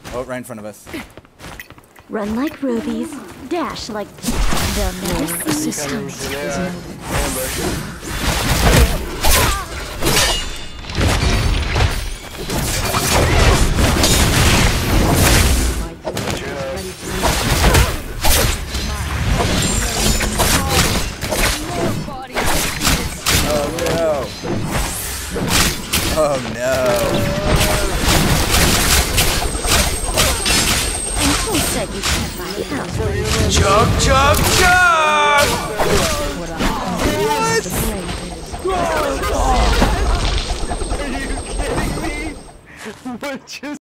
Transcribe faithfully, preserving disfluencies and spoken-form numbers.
Oh, right in front of us. Run like rubies, dash like they'll never see System is noted. Oh no. And who said you can't buy a house? Chug, chug, chug! What? Are you kidding me? What just